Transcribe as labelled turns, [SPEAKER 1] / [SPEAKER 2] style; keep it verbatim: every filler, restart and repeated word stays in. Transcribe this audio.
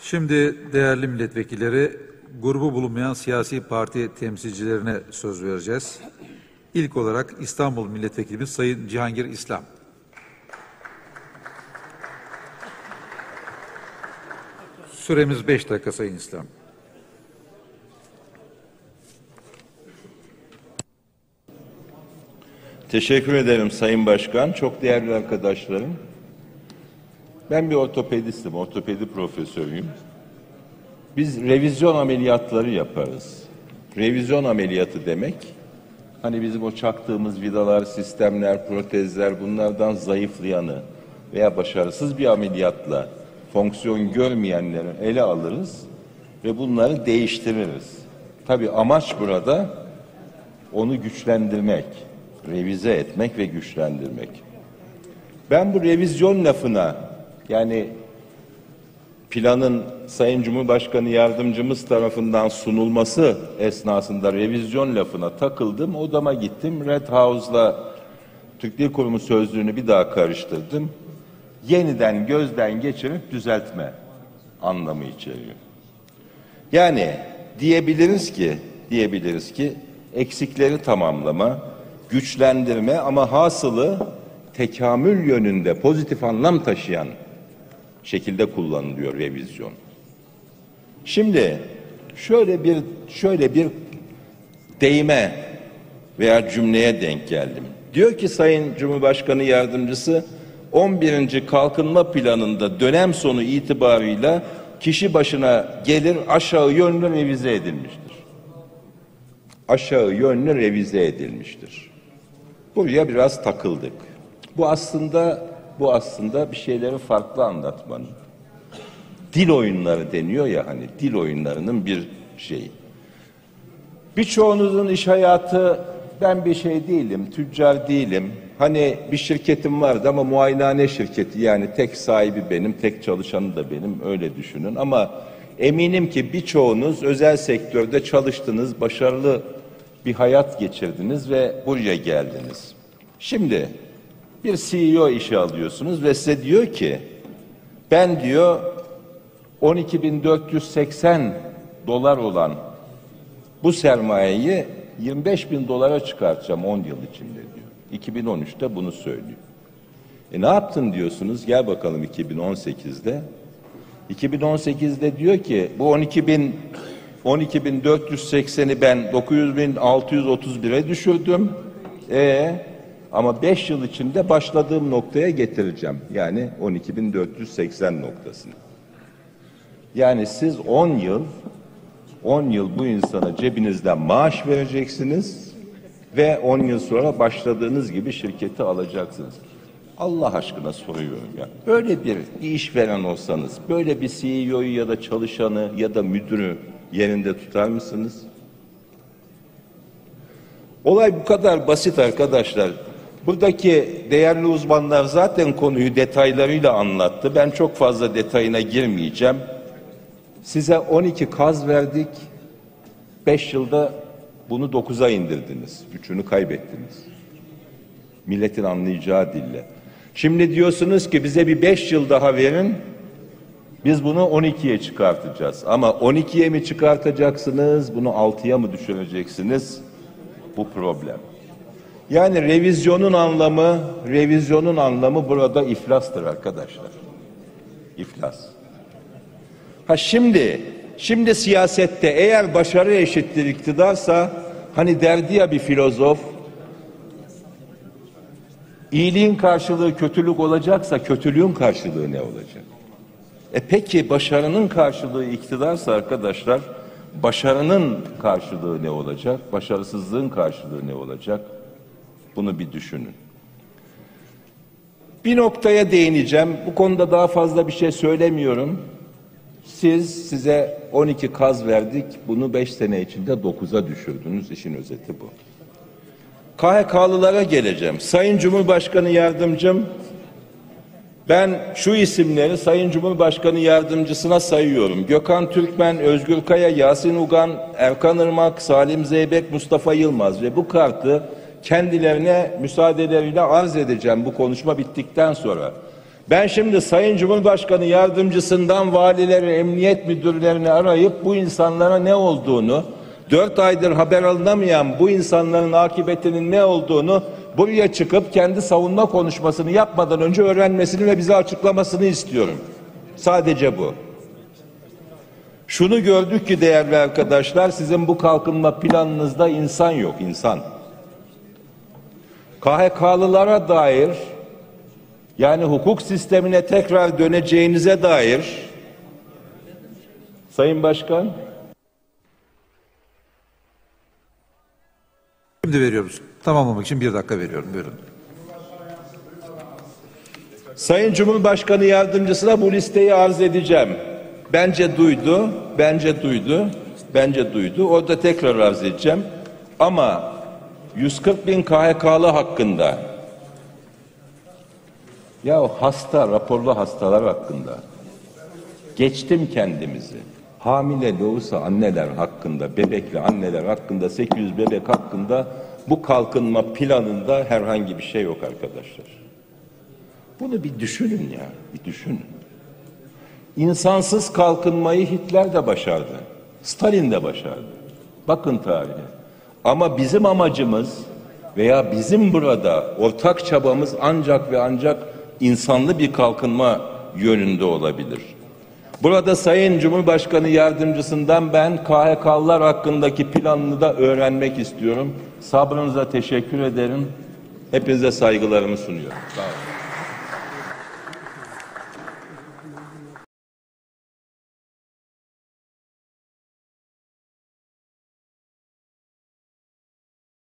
[SPEAKER 1] Şimdi değerli milletvekilleri, grubu bulunmayan siyasi parti temsilcilerine söz vereceğiz. İlk olarak İstanbul Milletvekilimiz Sayın Cihangir İslam. Süremiz beş dakika Sayın İslam.
[SPEAKER 2] Teşekkür ederim Sayın Başkan. Çok değerli arkadaşlarım. Ben bir ortopedistim, ortopedi profesörüyüm. Biz revizyon ameliyatları yaparız. Revizyon ameliyatı demek, hani bizim o çaktığımız vidalar, sistemler, protezler bunlardan zayıflayanı veya başarısız bir ameliyatla fonksiyon görmeyenleri ele alırız ve bunları değiştiririz. Tabii amaç burada onu güçlendirmek, revize etmek ve güçlendirmek. Ben bu revizyon lafına, yani planın Sayın Cumhurbaşkanı Yardımcımız tarafından sunulması esnasında revizyon lafına takıldım. Odama gittim. Red House'la Türk Dil Kurumu sözlüğünü bir daha karıştırdım. Yeniden gözden geçirip düzeltme anlamı içeriyor. Yani diyebiliriz ki, diyebiliriz ki eksikleri tamamlama, güçlendirme ama hasılı tekamül yönünde pozitif anlam taşıyan şekilde kullanılıyor revizyon. Şimdi şöyle bir şöyle bir deyime veya cümleye denk geldim. Diyor ki Sayın Cumhurbaşkanı Yardımcısı, on birinci kalkınma planında dönem sonu itibarıyla kişi başına gelir aşağı yönlü revize edilmiştir. Aşağı yönlü revize edilmiştir. Buraya biraz takıldık. Bu aslında bu aslında bir şeyleri farklı anlatmanın. Dil oyunları deniyor ya, hani dil oyunlarının bir şeyi. Birçoğunuzun iş hayatı, ben bir şey değilim, tüccar değilim. Hani bir şirketim vardı ama muayenehane şirketi, yani tek sahibi benim, tek çalışanı da benim, öyle düşünün. Ama eminim ki birçoğunuz özel sektörde çalıştınız, başarılı bir hayat geçirdiniz ve buraya geldiniz. Şimdi bir C E O işi alıyorsunuz ve size diyor ki, ben diyor on iki bin dört yüz seksen dolar olan bu sermayeyi yirmi beş bin dolara çıkartacağım on yıl içinde diyor. iki bin on üçte bunu söylüyor. E ne yaptın diyorsunuz? Gel bakalım iki bin on sekizde. iki bin on sekizde diyor ki bu on iki bin on iki bin dört yüz sekseni ben dokuz bin altı yüz otuz bire düşürdüm. E ama beş yıl içinde başladığım noktaya getireceğim. Yani on iki bin dört yüz seksen noktasını. Yani siz on yıl on yıl bu insana cebinizden maaş vereceksiniz ve on yıl sonra başladığınız gibi şirketi alacaksınız. Allah aşkına soruyorum ya. Böyle bir işveren olsanız, böyle bir C E O'yu ya da çalışanı ya da müdürü yerinde tutar mısınız? Olay bu kadar basit arkadaşlar. Buradaki değerli uzmanlar zaten konuyu detaylarıyla anlattı. Ben çok fazla detayına girmeyeceğim. Size on iki kaz verdik. beş yılda bunu dokuza indirdiniz. Üçünü kaybettiniz. Milletin anlayacağı dille. Şimdi diyorsunuz ki bize bir beş yıl daha verin. Biz bunu on ikiye çıkartacağız. Ama on ikiye mi çıkartacaksınız? Bunu altıya mı düşüreceksiniz? Bu problem. Yani revizyonun anlamı, revizyonun anlamı burada iflastır arkadaşlar. İflas. Ha şimdi, şimdi siyasette eğer başarı eşittir iktidarsa, hani derdi ya bir filozof, iyiliğin karşılığı kötülük olacaksa kötülüğün karşılığı ne olacak? E peki başarının karşılığı iktidarsa arkadaşlar, başarının karşılığı ne olacak? Başarısızlığın karşılığı ne olacak? Bunu bir düşünün. Bir noktaya değineceğim. Bu konuda daha fazla bir şey söylemiyorum. Siz, size on iki kaz verdik. Bunu beş sene içinde dokuza düşürdünüz. İşin özeti bu. K H K'lılara geleceğim. Sayın Cumhurbaşkanı Yardımcım, ben şu isimleri Sayın Cumhurbaşkanı Yardımcısına sayıyorum. Gökhan Türkmen, Özgür Kaya, Yasin Ugan, Erkan Irmak, Salim Zeybek, Mustafa Yılmaz ve bu kartı kendilerine müsaadeleriyle arz edeceğim bu konuşma bittikten sonra. Ben şimdi Sayın Cumhurbaşkanı yardımcısından valileri, emniyet müdürlerini arayıp bu insanlara ne olduğunu, dört aydır haber alınamayan bu insanların akıbetinin ne olduğunu buraya çıkıp kendi savunma konuşmasını yapmadan önce öğrenmesini ve bize açıklamasını istiyorum. Sadece bu. Şunu gördük ki değerli arkadaşlar, sizin bu kalkınma planınızda insan yok, insan. K H K'lılara dair, yani hukuk sistemine tekrar döneceğinize dair, Sayın Başkan,
[SPEAKER 1] Şimdi veriyoruz. Tamamlamak için bir dakika veriyorum. Buyurun.
[SPEAKER 2] Sayın Cumhurbaşkanı yardımcısına bu listeyi arz edeceğim. Bence duydu, bence duydu, bence duydu. Orada tekrar arz edeceğim. Ama yüz kırk bin K H K'lı hakkında, ya hasta, raporlu hastalar hakkında, geçtim kendimizi, hamile doğusa anneler hakkında, bebekli anneler hakkında, sekiz yüz bebek hakkında bu kalkınma planında herhangi bir şey yok arkadaşlar. Bunu bir düşünün ya, bir düşünün. İnsansız kalkınmayı Hitler de başardı, Stalin de başardı. Bakın tarihe. Ama bizim amacımız veya bizim burada ortak çabamız ancak ve ancak insanlı bir kalkınma yönünde olabilir. Burada Sayın Cumhurbaşkanı yardımcısından ben K H K'lılar hakkındaki planını da öğrenmek istiyorum. Sabrınıza teşekkür ederim. Hepinize saygılarımı sunuyorum. Sağ olun.